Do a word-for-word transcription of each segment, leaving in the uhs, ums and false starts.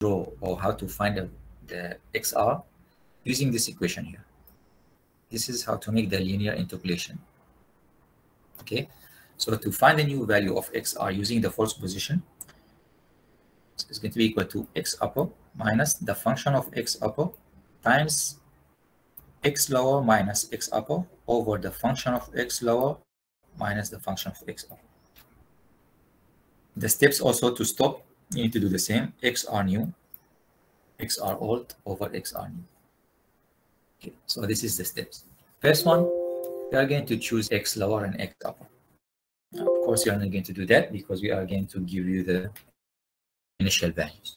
draw or how to find the, the X R using this equation here. This is how to make the linear interpolation. Okay, so to find the new value of X R using the false position, it's going to be equal to X upper minus the function of X upper times X lower minus X upper over the function of X lower minus the function of X upper. The steps also to stop, you need to do the same. X R new, X R old over X R new. Okay, so this is the steps. First one, we are going to choose X lower and X upper. Now, of course, you are not going to do that because we are going to give you the initial values.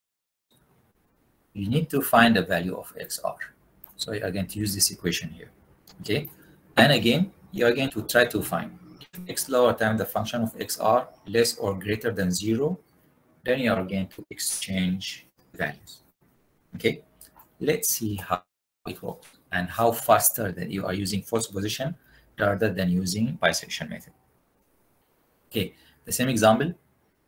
You need to find the value of X R. So you are going to use this equation here. Okay, and again, you are going to try to find X lower times the function of X R less or greater than zero, then you are going to exchange values. Okay, let's see how it works and how faster that you are using false position rather than using bisection method. Okay, the same example.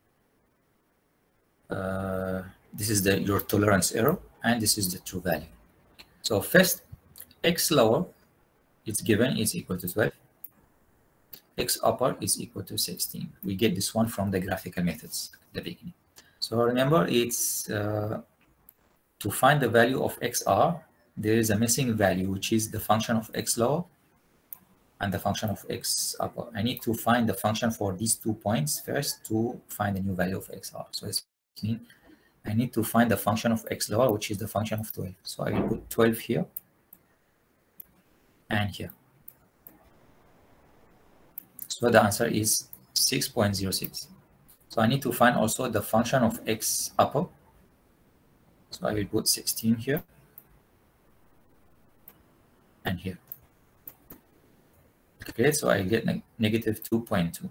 Uh, this is the your tolerance error, and this is the true value. So first, X lower is given is equal to twelve. X upper is equal to sixteen. We get this one from the graphical methods at the beginning. So remember, it's uh, to find the value of X R, there is a missing value, which is the function of X lower and the function of X upper. I need to find the function for these two points first to find the new value of X R. So it's mean I need to find the function of X lower, which is the function of twelve. So I will put twelve here and here. So the answer is six point zero six. So I need to find also the function of X upper. So I will put sixteen here and here. Okay, so I get neg negative two point two.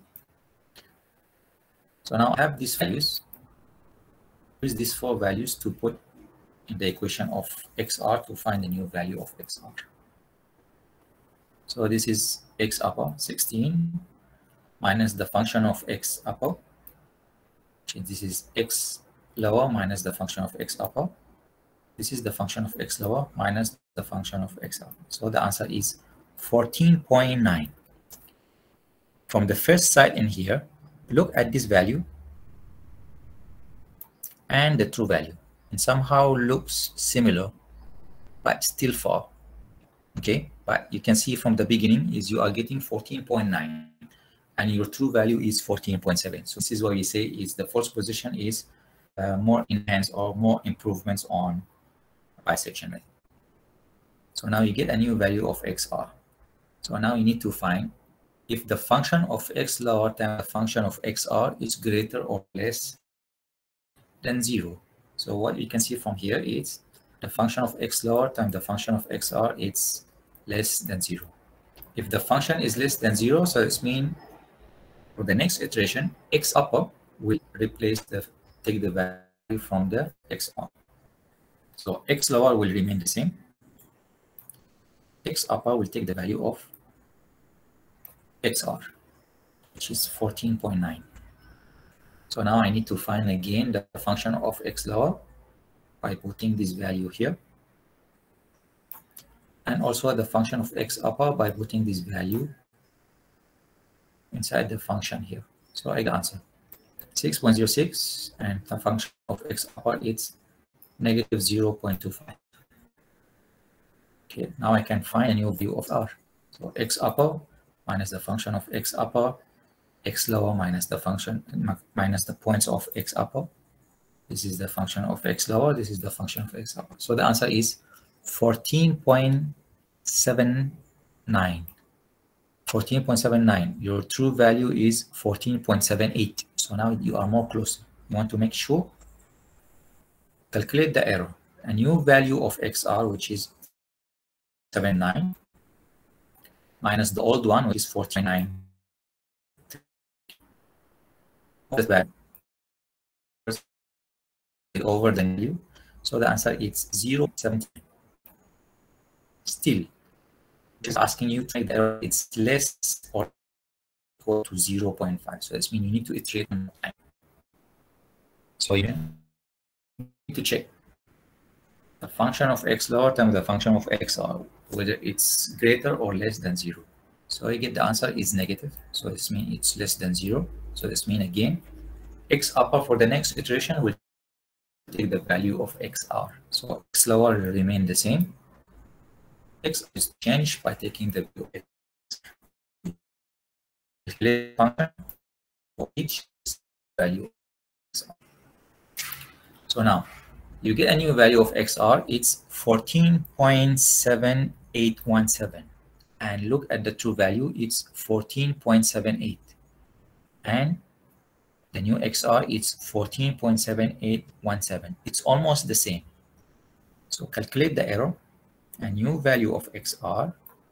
So now I have these values. Use these four values to put in the equation of X R to find the new value of X R. So this is X upper sixteen minus the function of X upper. This is X lower minus the function of X upper. This is the function of X lower minus the function of X upper. So the answer is fourteen point nine. From the first side in here, look at this value and the true value, and somehow looks similar, but still far. Okay, but you can see from the beginning is you are getting fourteen point nine and your true value is fourteen point seven. So this is what we say is the false position is uh, more enhanced or more improvements on bisection method. So now you get a new value of X R. So now you need to find if the function of X lower times the function of X R is greater or less than zero. So what you can see from here is the function of X lower times the function of X R is less than zero. If the function is less than zero, so it's mean for the next iteration, X upper will replace the take the value from the X R. So X lower will remain the same. X upper will take the value of X R, which is fourteen point nine. So now I need to find again the function of X lower by putting this value here, and also the function of X upper by putting this value inside the function here. So I answer six point zero six, and the function of X upper is negative zero point two five. Okay, now I can find a new value of R. So X upper minus the function of X upper, X lower minus the function minus the points of X upper. This is the function of X lower. This is the function of X upper. So the answer is fourteen point seven nine. fourteen point seven nine. Your true value is fourteen point seven eight. So now you are more close. You want to make sure. Calculate the error. A new value of X R, which is seventy-nine, minus the old one, which is forty-nine. That's bad. Over the value. So the answer is zero point seven nine. Still, just asking you to make the error, it's less or equal to zero point five. So this means you need to iterate one more time. So yeah, to check the function of x lower times the function of xr, whether it's greater or less than zero. So you get the answer is negative. So this means it's less than zero. So this means again, x upper for the next iteration will take the value of xr. So x lower will remain the same. X is changed by taking the value of x. Function for each value. So now you get a new value of xr. It's fourteen point seven eight one seven. And look at the true value, it's fourteen point seven eight. And the new xr is fourteen point seven eight one seven. It's almost the same. So calculate the error. A new value of xr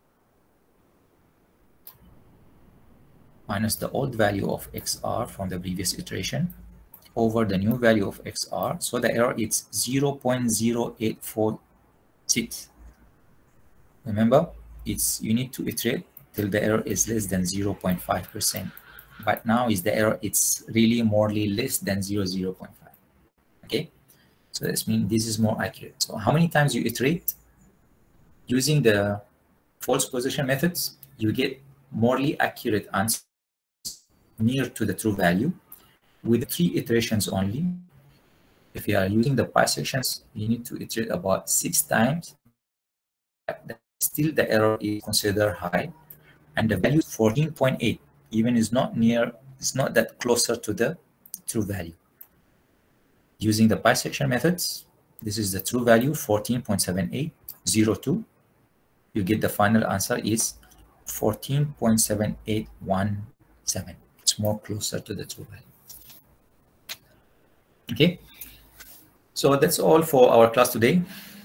minus the old value of xr from the previous iteration over the new value of xr. So the error is zero point zero eight four six. Remember, it's you need to iterate till the error is less than zero point five percent. But now is the error, it's really morely less than zero, zero point five. Okay, so this means this is more accurate. So how many times you iterate using the false position methods, you get morely accurate answers near to the true value with three iterations only. If you are using the bisections, you need to iterate about six times. Still the error is considered high, and the value fourteen point eight even is not near, it's not that closer to the true value. Using the bisection methods, this is the true value fourteen point seven eight zero two. You get the final answer is fourteen point seven eight one seven. It's more closer to the true value. Okay, so that's all for our class today.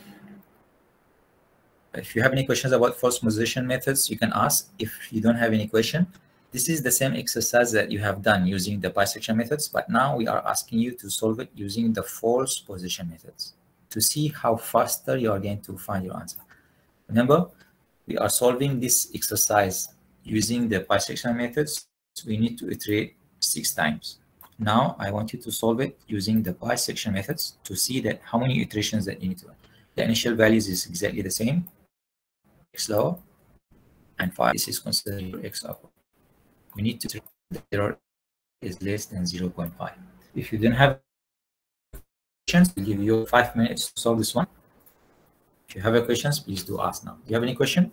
If you have any questions about false position methods, you can ask. If you don't have any question, this is the same exercise that you have done using the bisection methods, but now we are asking you to solve it using the false position methods to see how faster you are going to find your answer. Remember, we are solving this exercise using the bisection methods. So we need to iterate six times. Now I want you to solve it using the bisection methods to see that how many iterations that you need to run. The initial values is exactly the same. X lower and five. This is considered your x upper. We need to the error is less than zero point five. If you don't have questions, we'll give you five minutes to solve this one. If you have a questions, please do ask now. Do you have any question?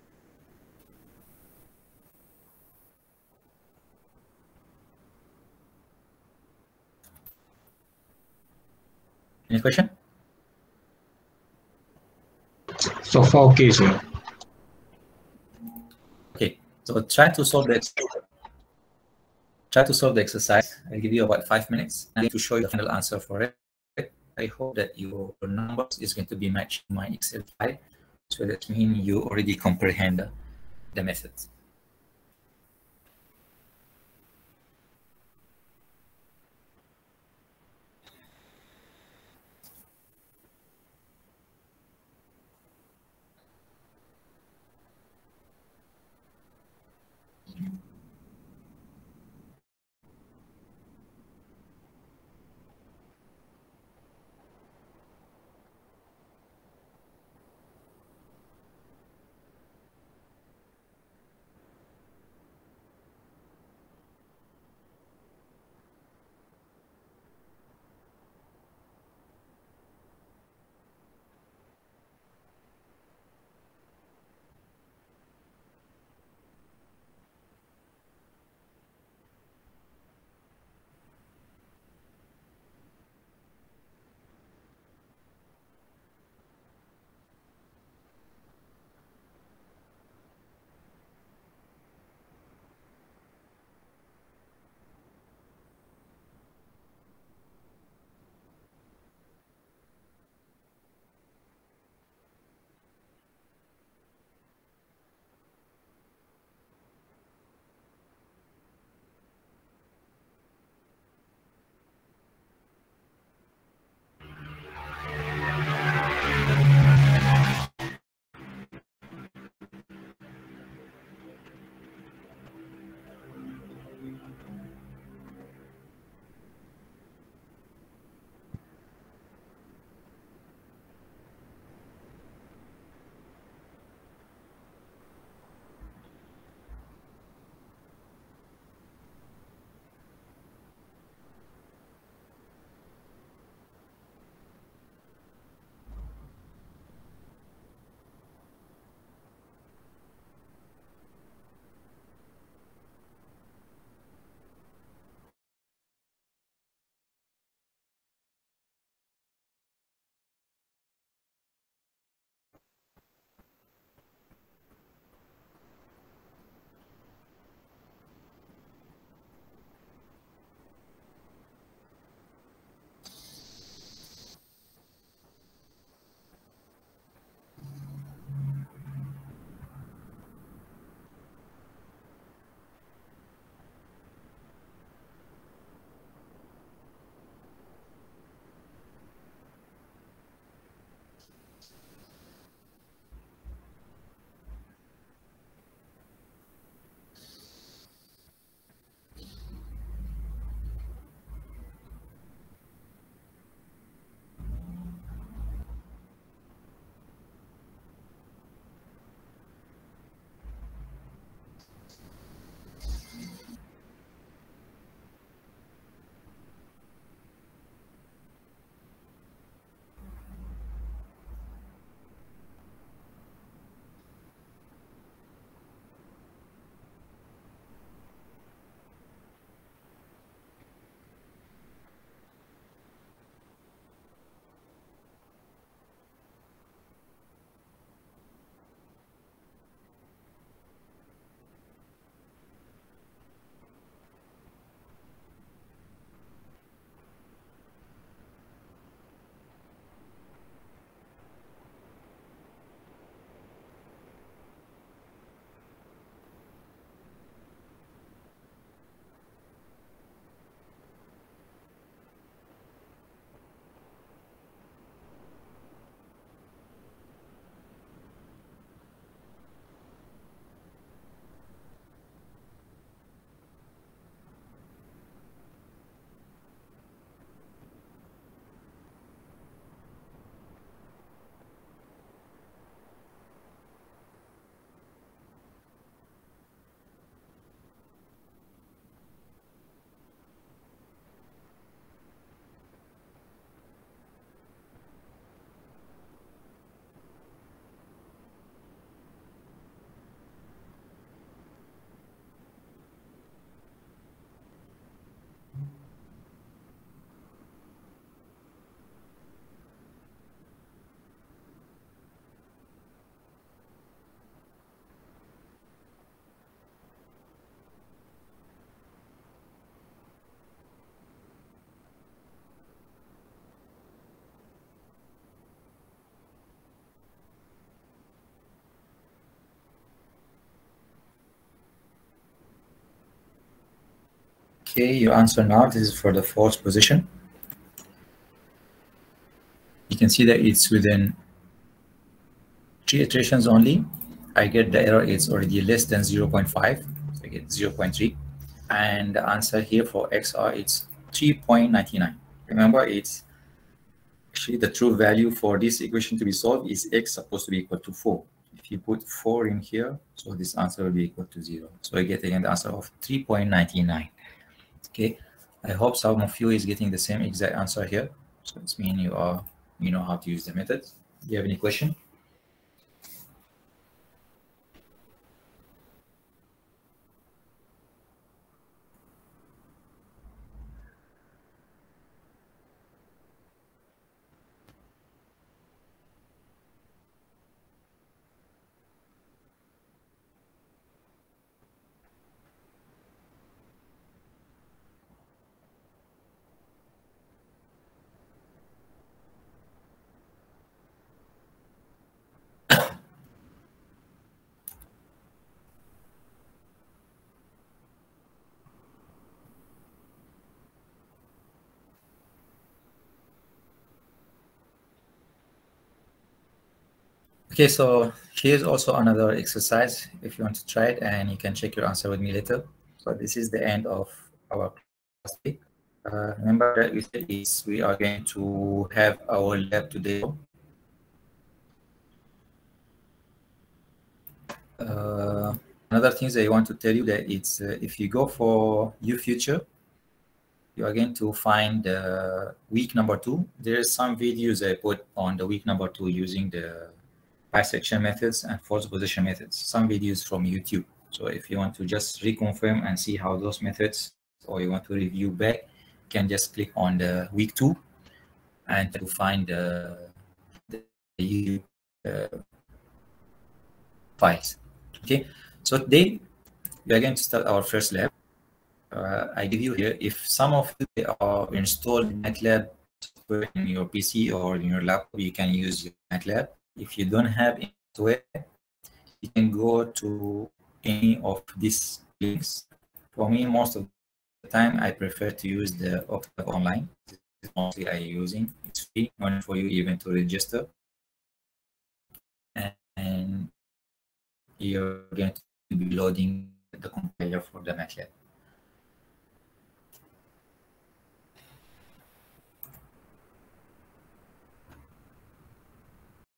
Any question? So far, okay, sir. Okay, so try to solve the try to solve the exercise. I'll give you about five minutes and to show you the final answer for it. I hope that your numbers is going to be matching my Excel file. So that means you already comprehend the, the methods. Okay, your answer now, this is for the fourth position. You can see that it's within three iterations only. I get the error is already less than zero point five, so I get zero point three. And the answer here for X R, it's three point nine nine. Remember, it's actually the true value for this equation to be solved is X supposed to be equal to four. If you put four in here, so this answer will be equal to zero. So I get again the answer of three point nine nine. Okay, I hope some of you is getting the same exact answer here. So this means you are you know how to use the method. Do you have any question? Okay, so here's also another exercise if you want to try it, and you can check your answer with me later. So this is the end of our class today. Uh, remember that we said is we are going to have our lab today. Uh, another thing that I want to tell you that it's uh, if you go for UFuture, you are going to find uh, week number two. There's some videos I put on the week number two using the bisection methods and false position methods, some videos from YouTube. So if you want to just reconfirm and see how those methods, or you want to review back, you can just click on the week two and to find uh, the YouTube uh, files. Okay, so today we are going to start our first lab. Uh, I give you here, if some of you are installed MATLAB in your P C or in your laptop, you can use your MATLAB. If you don't have software, you can go to any of these links. For me, most of the time, I prefer to use the Octave Online. This is mostly I using. It's free, not for you even to register. And, and you're going to be loading the compiler for the MATLAB.